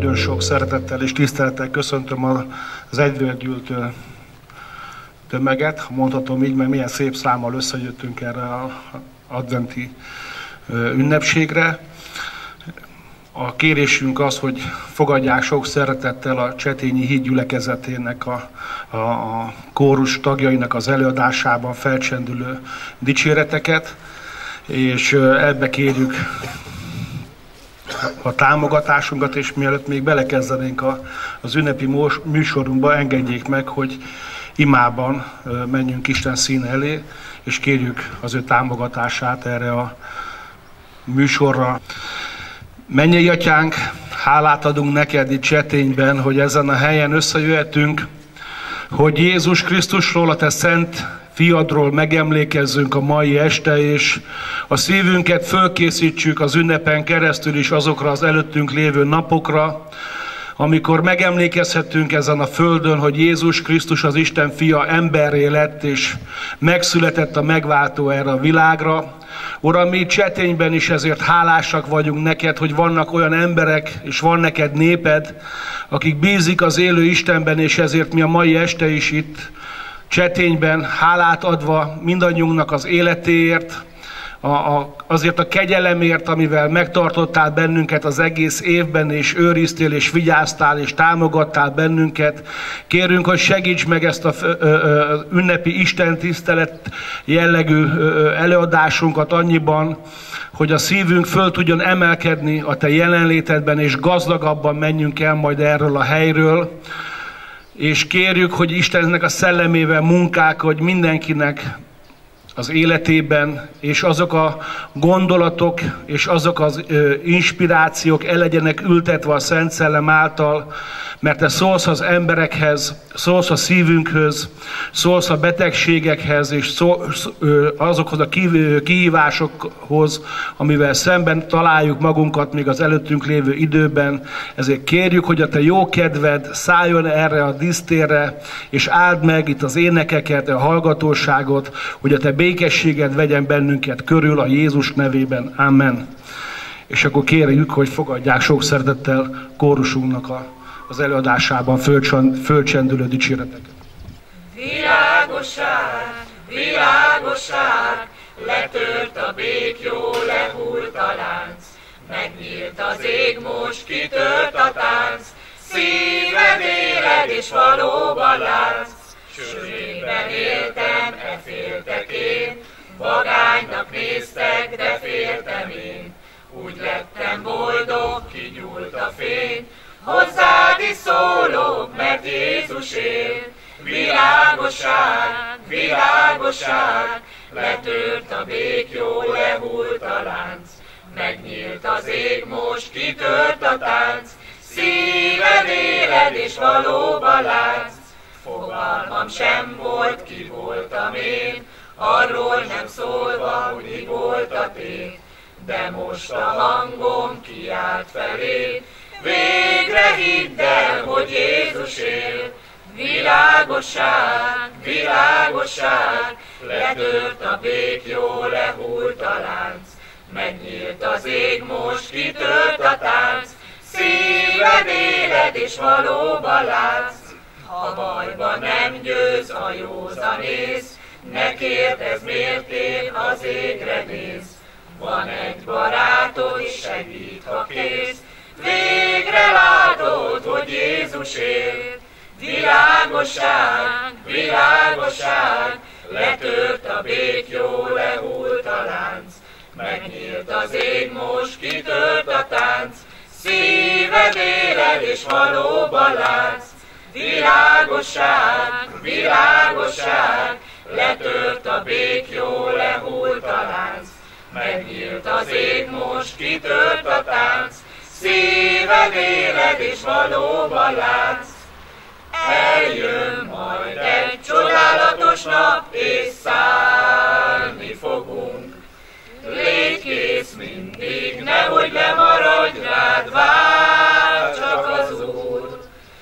Nagyon sok szeretettel és tisztelettel köszöntöm az egyvőgyűlt tömeget, mondhatom így, mert milyen szép számmal összejöttünk erre az adventi ünnepségre. A kérésünk az, hogy fogadják sok szeretettel a Csetényi Híd gyülekezetének a kórus tagjainak az előadásában felcsendülő dicséreteket, és ebbe kérjük a támogatásunkat, és mielőtt még belekezdenénk az ünnepi műsorunkba, engedjék meg, hogy imában menjünk Isten színe elé, és kérjük az ő támogatását erre a műsorra. Mennyei Atyánk, hálát adunk neked itt Csetényben, hogy ezen a helyen összejöhetünk, hogy Jézus Krisztusról, a te szent fiadról megemlékezzünk a mai este, és a szívünket fölkészítsük az ünnepen keresztül is azokra az előttünk lévő napokra, amikor megemlékezhetünk ezen a földön, hogy Jézus Krisztus, az Isten fia emberré lett, és megszületett a megváltó erre a világra. Uram, mi Csetényben is ezért hálásak vagyunk neked, hogy vannak olyan emberek, és van neked néped, akik bízik az élő Istenben, és ezért mi a mai este is itt Csetényben hálát adva mindannyiunknak az életéért, azért a kegyelemért, amivel megtartottál bennünket az egész évben, és őriztél, és vigyáztál, és támogattál bennünket. Kérünk, hogy segíts meg ezt a ünnepi istentisztelet jellegű előadásunkat annyiban, hogy a szívünk föl tudjon emelkedni a te jelenlétedben, és gazdagabban menjünk el majd erről a helyről. És kérjük, hogy Istennek a szellemével munkák, hogy mindenkinek az életében, és azok a gondolatok, és azok az inspirációk el legyenek ültetve a Szent Szellem által, mert te szólsz az emberekhez, szólsz a szívünkhöz, szólsz a betegségekhez, és azokhoz a kihívásokhoz, amivel szemben találjuk magunkat még az előttünk lévő időben. Ezért kérjük, hogy a te jó kedved szálljon erre a dísztérre, és áld meg itt az énekeket, a hallgatóságot, hogy a te békességed vegyen bennünket körül a Jézus nevében. Amen. És akkor kérjük, hogy fogadják sok szeretettel kórusunknak az előadásában fölcsendülő dicséreteket. Világosság, világosság, letört a békjó, lehult a lánc, megnyílt az ég, most kitört a tánc, szíved éled és valóban látsz. Sötétben éltem, féltek én, vagánynak néztek, de féltem én. Úgy lettem boldog, kigyúlt a fény, hozzád is szólok, mert Jézus él. Világosság, világosság, letört a békjó, lehult a lánc, megnyílt az ég, most kitört a tánc, szíved éled és valóban látsz. Fogalmam sem volt, ki voltam én, arról nem szólva, hogy mi volt a tény, de most a hangom kiált felé, végre hidd el, hogy Jézus él. Világosság, világosság, letört a békjó, lehult a lánc, megnyílt az ég, most kitört a tánc, szíved éled és valóban látsz. Ha bajban nem győz a józanész, ne kérdezz, miért én az égre néz. Van egy barátod, segít, ha kész, végre látod, hogy Jézus él. Világosság, világosság, letört a békjó, lehult a lánc, megnyílt az ég, most kitört a tánc, szíved éled és valóban látsz. Világosság, világosság, letört a békjó, lehult a lánc, megnyílt az ég, most kitört a tánc, szíved éled és valóban látsz. Eljön majd egy csodálatos nap, és szállni fogunk. Légy kész mindig, nehogy lemaradj rád, vár csak az Úr.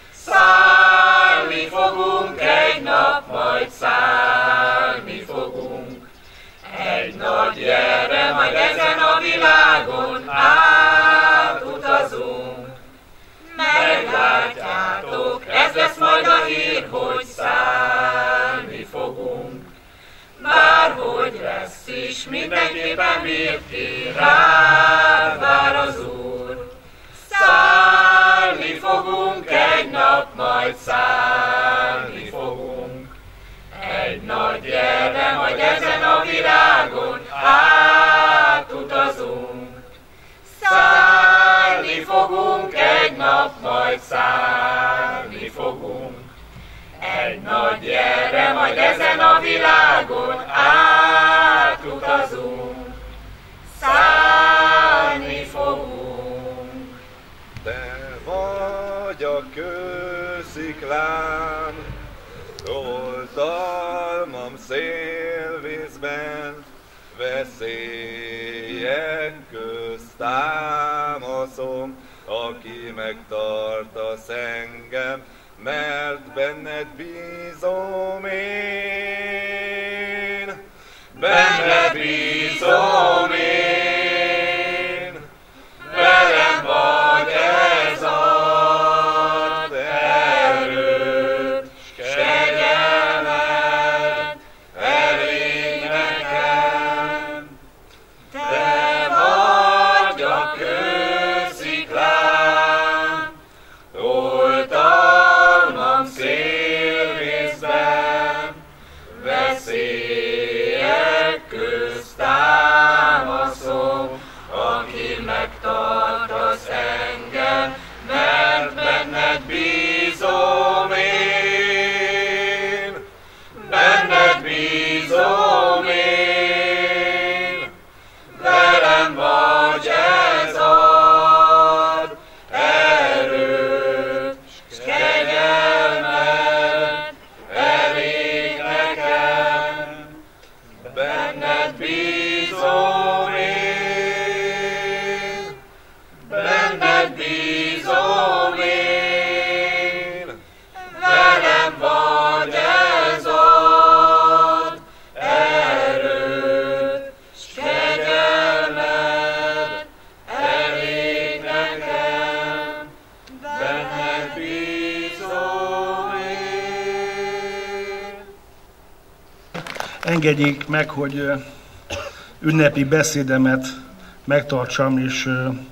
Szállni fogunk egy nap, majd szállni fogunk. Egy nagy jelre, majd ezen a világon átutazunk. s mindenképpen bírt ki, rád vár az Úr. Szállni fogunk egy nap, majd szállni fogunk. Egy nagy jelre, majd ezen a világon átutazunk. Szállni fogunk egy nap, majd szállni fogunk. Egy nagy jelre, majd ezen a világon átutazunk. Szállni fogunk. Te vagy a kősziklám, oltalmam szélvízben, veszélyek közt támaszom, aki megtartasz engem, mert benned bízom én. Benned bízom én, velem vagy, ez ad erőt, s kegyelmed elég nekem. Te vagy a kősziklám, oltalmam szélvészben, veszélyek közt támaszom, aki megtartasz engem, mert benned bízom én. Benned bízom én, velem vagy, ez ad erőt, s kegyelmed elég nekem. Benned bízom én, benned bízom én, velem vagy, ez ad erőt, s kegyelmed elég nekem. Benned bízom én. Engedjék meg, hogy ünnepi beszédemet megtartsam, és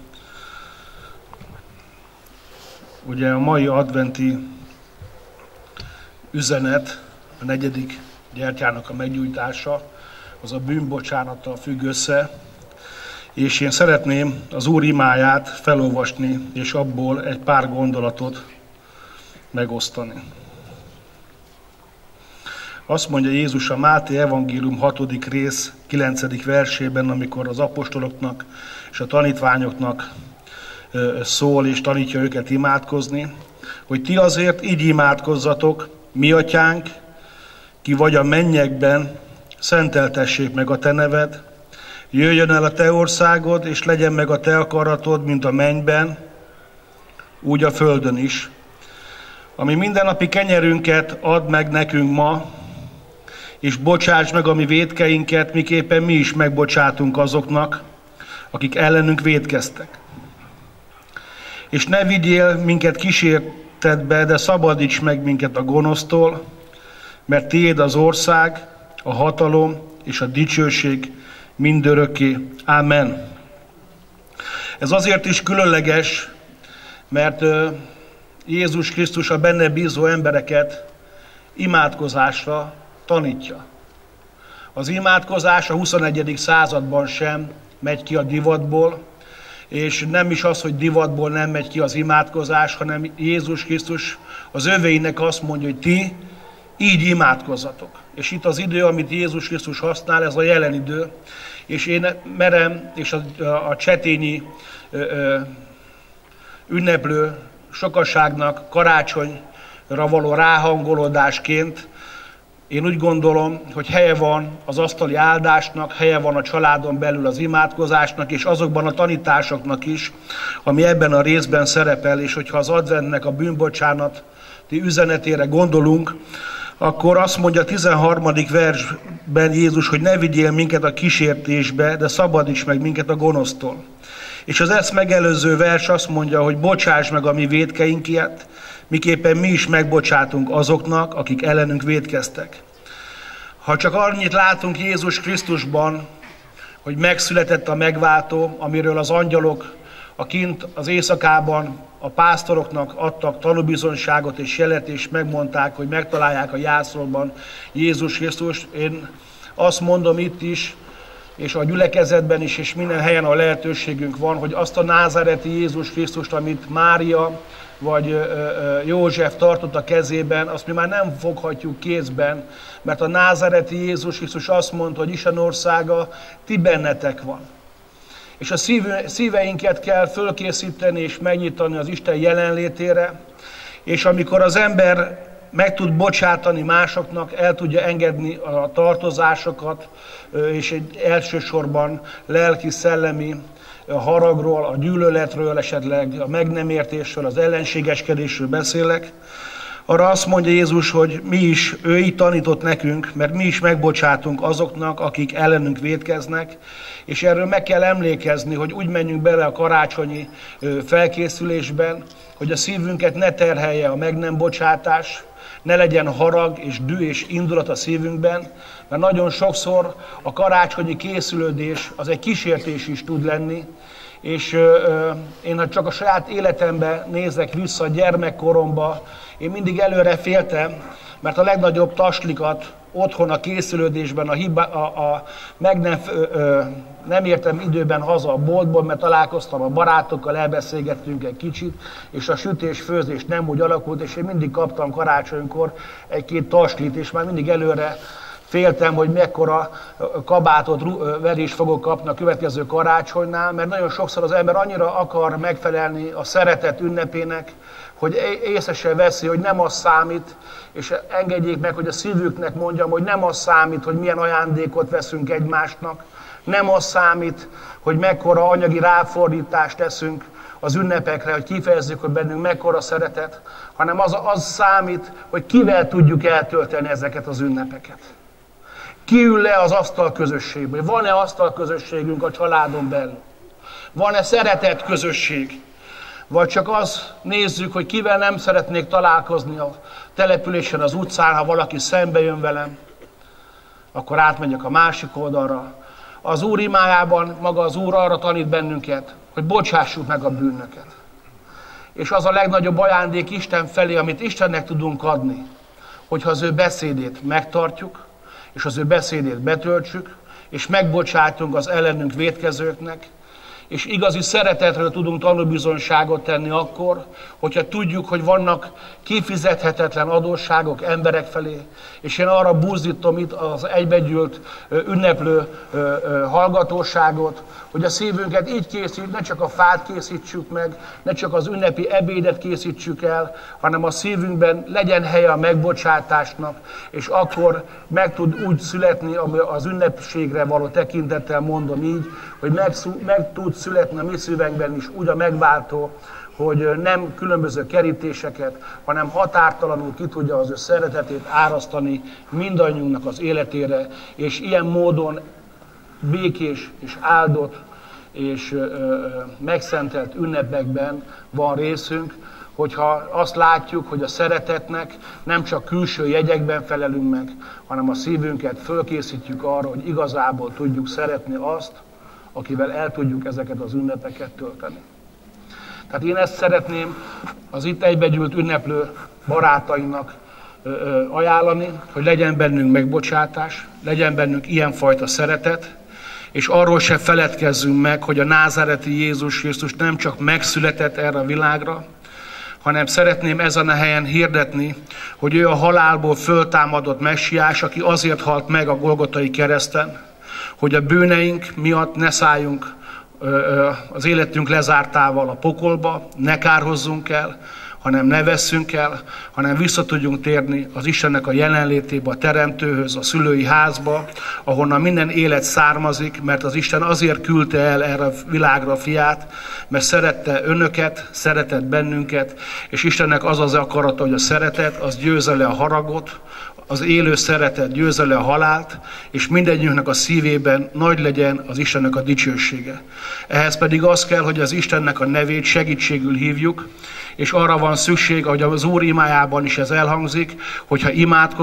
ugye a mai adventi üzenet, a 4. gyertyának a meggyújtása, az a bűnbocsánattal függ össze, és én szeretném az Úr imáját felolvasni, és abból egy pár gondolatot megosztani. Azt mondja Jézus a Máté evangélium 6. rész 9. versében, amikor az apostoloknak és a tanítványoknak szól és tanítja őket imádkozni, hogy ti azért így imádkozzatok: mi atyánk, ki vagy a mennyekben, szenteltessék meg a te neved, jöjjön el a te országod, és legyen meg a te akaratod, mint a mennyben, úgy a földön is. Ami mindennapi kenyerünket add meg nekünk ma, és bocsáss meg a mi vétkeinket, miképpen mi is megbocsátunk azoknak, akik ellenünk vétkeztek. És ne vigyél minket kísértetbe, de szabadíts meg minket a gonosztól, mert tiéd az ország, a hatalom és a dicsőség mindörökké. Ámen. Ez azért is különleges, mert Jézus Krisztus a benne bízó embereket imádkozásra tanítja. Az imádkozás a 21. században sem megy ki a divatból, és nem is az, hogy divatból nem megy ki az imádkozás, hanem Jézus Krisztus az övéinek azt mondja, hogy ti így imádkozzatok. És itt az idő, amit Jézus Krisztus használ, ez a jelen idő, és én merem, és a csetényi ünneplő sokaságnak karácsonyra való ráhangolódásként én úgy gondolom, hogy helye van az asztali áldásnak, helye van a családon belül az imádkozásnak, és azokban a tanításoknak is, ami ebben a részben szerepel, és hogyha az adventnek a bűnbocsánati üzenetére gondolunk, akkor azt mondja a 13. versben Jézus, hogy ne vigyél minket a kísértésbe, de szabadíts meg minket a gonosztól. És az ezt megelőző vers azt mondja, hogy bocsáss meg a mi vétkeinket, miképpen mi is megbocsátunk azoknak, akik ellenünk vétkeztek. Ha csak annyit látunk Jézus Krisztusban, hogy megszületett a megváltó, amiről az angyalok a kint az éjszakában a pásztoroknak adtak tanúbizonyságot és jelet, és megmondták, hogy megtalálják a jászolban Jézus Krisztust. Én azt mondom itt is, és a gyülekezetben is, és minden helyen a lehetőségünk van, hogy azt a názáreti Jézus Krisztust, amit Mária vagy József tartott a kezében, azt mi már nem foghatjuk kézben, mert a názáreti Jézus Krisztus azt mondta, hogy Isten országa ti bennetek van. És a szíveinket kell fölkészíteni és megnyitani az Isten jelenlétére, és amikor az ember meg tud bocsátani másoknak, el tudja engedni a tartozásokat, és elsősorban lelki-szellemi haragról, a gyűlöletről, esetleg a meg nem értésről, az ellenségeskedésről beszélek, arra azt mondja Jézus, hogy mi is, ő így tanított nekünk, mert mi is megbocsátunk azoknak, akik ellenünk vétkeznek, és erről meg kell emlékezni, hogy úgy menjünk bele a karácsonyi felkészülésben, hogy a szívünket ne terhelje a meg nem bocsátás, ne legyen harag és düh és indulat a szívünkben, mert nagyon sokszor a karácsonyi készülődés az egy kísértés is tud lenni, és én ha csak a saját életembe nézek vissza, a gyermekkoromba, én mindig előre féltem, mert a legnagyobb taslikat otthon a készülődésben, nem értem időben haza a boltból, mert találkoztam a barátokkal, elbeszélgettünk egy kicsit, és a sütés-főzés nem úgy alakult, és én mindig kaptam karácsonykor egy-két taslit, és már mindig előre féltem, hogy mekkora kabátot, verést fogok kapni a következő karácsonynál, mert nagyon sokszor az ember annyira akar megfelelni a szeretet ünnepének, hogy észre se veszi, hogy nem az számít, és engedjék meg, hogy a szívüknek mondjam, hogy nem az számít, hogy milyen ajándékot veszünk egymásnak, nem az számít, hogy mekkora anyagi ráfordítást teszünk az ünnepekre, hogy kifejezzük, hogy bennünk mekkora szeretet, hanem az számít, hogy kivel tudjuk eltölteni ezeket az ünnepeket. Ki ül le az asztal közösségbe? Van-e asztal közösségünk a családon belül? Van-e szeretet közösség? Vagy csak azt nézzük, hogy kivel nem szeretnék találkozni a településen, az utcán, ha valaki szembe jön velem, akkor átmegyek a másik oldalra. Az Úr imájában maga az Úr arra tanít bennünket, hogy bocsássuk meg a bűnöket. És az a legnagyobb ajándék Isten felé, amit Istennek tudunk adni, hogyha az ő beszédét megtartjuk, és az ő beszédét betöltsük, és megbocsájtunk az ellenünk vétkezőknek, és igazi szeretetről tudunk tanúbizonyságot tenni akkor, hogyha tudjuk, hogy vannak kifizethetetlen adósságok emberek felé, és én arra buzdítom itt az egybegyűlt ünneplő hallgatóságot, hogy a szívünket így készít, ne csak a fát készítsük meg, ne csak az ünnepi ebédet készítsük el, hanem a szívünkben legyen helye a megbocsátásnak, és akkor meg tud úgy születni, az ünnepségre való tekintettel mondom így, hogy meg tud születni a mi szívünkben is úgy a megváltó, hogy nem különböző kerítéseket, hanem határtalanul ki tudja az ő szeretetét árasztani mindannyiunknak az életére, és ilyen módon békés és áldott és megszentelt ünnepekben van részünk, hogyha azt látjuk, hogy a szeretetnek nem csak külső jegyekben felelünk meg, hanem a szívünket fölkészítjük arra, hogy igazából tudjuk szeretni azt, akivel el tudjuk ezeket az ünnepeket tölteni. Tehát én ezt szeretném az itt egybegyűlt ünneplő barátainak ajánlani, hogy legyen bennünk megbocsátás, legyen bennünk ilyenfajta szeretet, és arról se feledkezzünk meg, hogy a názáreti Jézus Krisztus nem csak megszületett erre a világra, hanem szeretném ezen a helyen hirdetni, hogy ő a halálból föltámadott messiás, aki azért halt meg a Golgotai kereszten, hogy a bűneink miatt ne szálljunk az életünk lezártával a pokolba, ne kárhozzunk el, hanem ne vesszünk el, hanem vissza tudjunk térni az Istennek a jelenlétébe, a Teremtőhöz, a szülői házba, ahonnan minden élet származik, mert az Isten azért küldte el erre a világra a fiát, mert szerette önöket, szeretett bennünket, és Istennek az az akarata, hogy a szeretet, az győzze le a haragot, az élő szeretet győzze le a halált, és mindegyünknek a szívében nagy legyen az Istennek a dicsősége. Ehhez pedig az kell, hogy az Istennek a nevét segítségül hívjuk, és arra van szükség, ahogy az Úr imájában is ez elhangzik, hogyha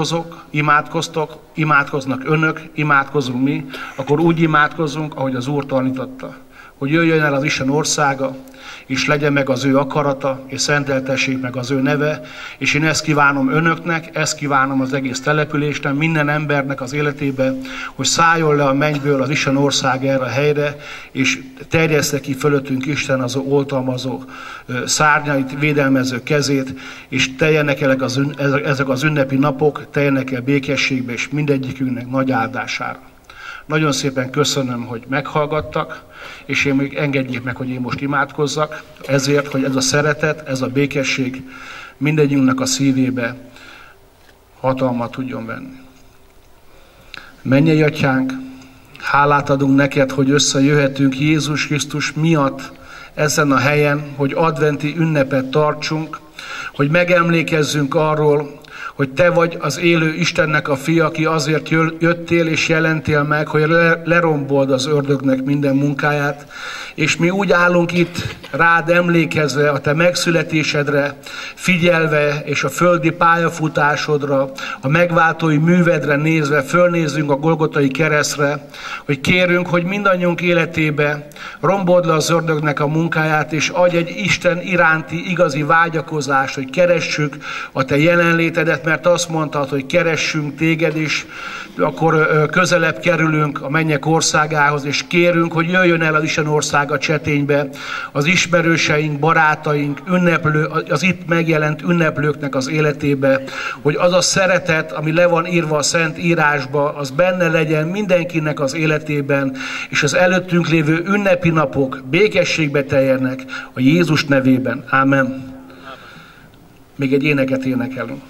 imádkoznak önök, imádkozunk mi, akkor úgy imádkozzunk, ahogy az Úr tanította. Hogy jöjjön el az Isten országa, és legyen meg az ő akarata, és szenteltessék meg az ő neve, és én ezt kívánom önöknek, ezt kívánom az egész településnek, minden embernek az életébe, hogy szálljon le a mennyből az Isten ország erre a helyre, és terjeszte ki fölöttünk Isten az oltalmazó szárnyait, védelmező kezét, és teljenek el ezek az ünnepi napok, teljenek el békességbe, és mindegyikünknek nagy áldására. Nagyon szépen köszönöm, hogy meghallgattak, és én még engedjék meg, hogy én most imádkozzak, ezért, hogy ez a szeretet, ez a békesség mindegyünknek a szívébe hatalmat tudjon venni. Mennyei Atyánk, hálát adunk neked, hogy összejöhetünk Jézus Krisztus miatt ezen a helyen, hogy adventi ünnepet tartsunk, hogy megemlékezzünk arról, hogy te vagy az élő Istennek a fia, aki azért jöttél és jelentél meg, hogy lerombold az ördögnek minden munkáját, és mi úgy állunk itt rád emlékezve, a te megszületésedre, figyelve, és a földi pályafutásodra, a megváltói művedre nézve, fölnézzünk a Golgotai keresztre, hogy kérünk, hogy mindannyiunk életébe rombold le az ördögnek a munkáját, és adj egy Isten iránti igazi vágyakozást, hogy keressük a te jelenlétedet, mert azt mondtad, hogy keressünk téged, és akkor közelebb kerülünk a mennyek országához, és kérünk, hogy jöjjön el az Isten országa Cseténybe, az ismerőseink, barátaink, az itt megjelent ünneplőknek az életébe, hogy az a szeretet, ami le van írva a Szent Írásba, az benne legyen mindenkinek az életében, és az előttünk lévő ünnepi napok békességbe teljenek a Jézus nevében. Ámen. Még egy éneket énekelünk.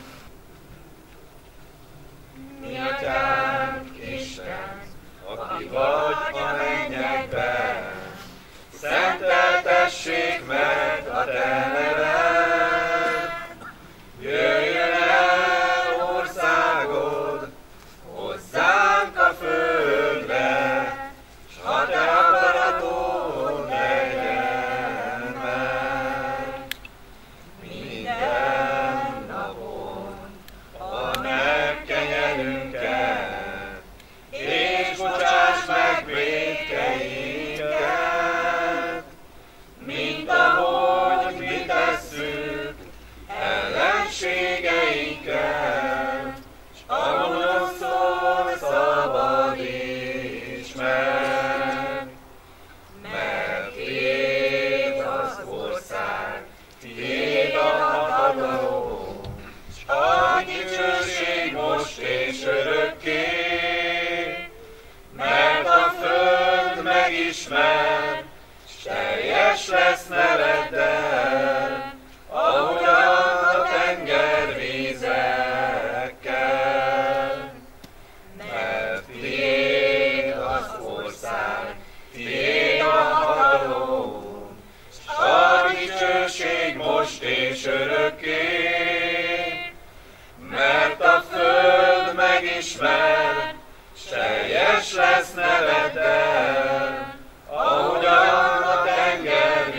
Mi Atyánk, Isten, aki vagy a mennyekben, szenteltessék meg a te neved. Jöjjön el országod, hozzánk a földre, s ha te akaratod legyen meg. Minden napon a megkenyerünket, és bocsáss meg vétkeinket, mint ahogy mi tesszük ellenségeinkkel, s ahonnan szabadíts meg. Mert tiéd az ország, tiéd a hatalom, s a dicsőség most és örökké, mert a föld megismer, s teljes lesz neveddel, ahogyan a tenger vízekkel. Mert tiéd az ország, tiéd a hatalom, s a dicsőség most és örökké, mert a föld megismer, s teljes lesz neveddel, ahogyan a tenger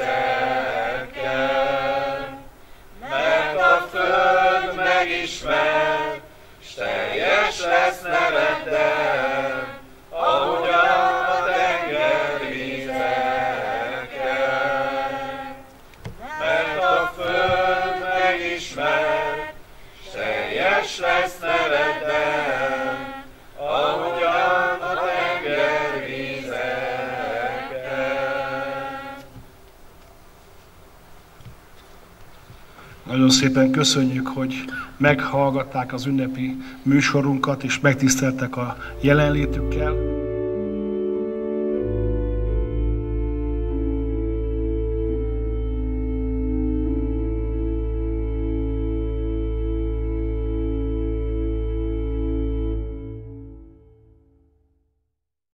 vízekkel. Mert a föld megismer, s teljes lesz neveddel, ahogyan a tenger vízekkel. Mert a föld megismer, s teljes lesz neveddel, ahogyan a tenger vízekkel. Nagyon szépen köszönjük, hogy meghallgatták az ünnepi műsorunkat, és megtiszteltek a jelenlétükkel.